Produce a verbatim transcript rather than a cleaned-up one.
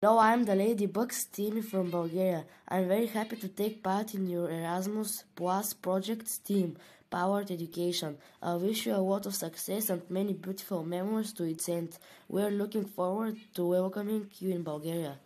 Hello, I'm the Ladybug team from Bulgaria. I'm very happy to take part in your Erasmus Plus project team, Powered Education. I wish you a lot of success and many beautiful memories to its end. We're looking forward to welcoming you in Bulgaria.